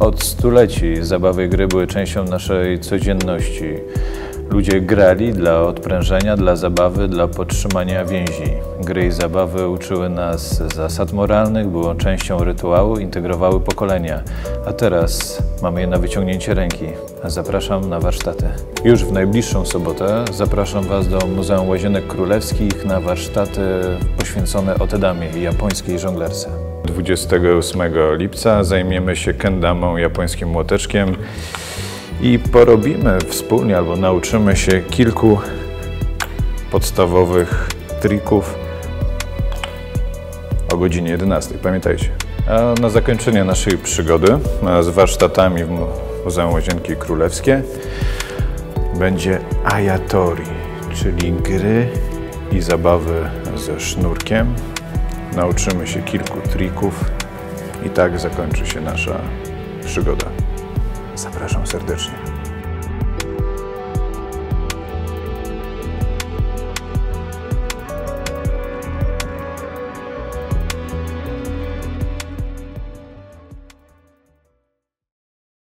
Od stuleci zabawy i gry były częścią naszej codzienności. Ludzie grali dla odprężenia, dla zabawy, dla podtrzymania więzi. Gry i zabawy uczyły nas zasad moralnych, były częścią rytuału, integrowały pokolenia. A teraz mamy je na wyciągnięcie ręki. Zapraszam na warsztaty. Już w najbliższą sobotę zapraszam Was do Muzeum Łazienek Królewskich na warsztaty poświęcone Otedamie, japońskiej żonglerce. 28 lipca zajmiemy się kendamą, japońskim młoteczkiem i porobimy wspólnie albo nauczymy się kilku podstawowych trików o godzinie 11. Pamiętajcie. A na zakończenie naszej przygody z warsztatami w Muzeum Łazienki Królewskie będzie ayatori, czyli gry i zabawy ze sznurkiem. Nauczymy się kilku trików i tak zakończy się nasza przygoda. Zapraszam serdecznie.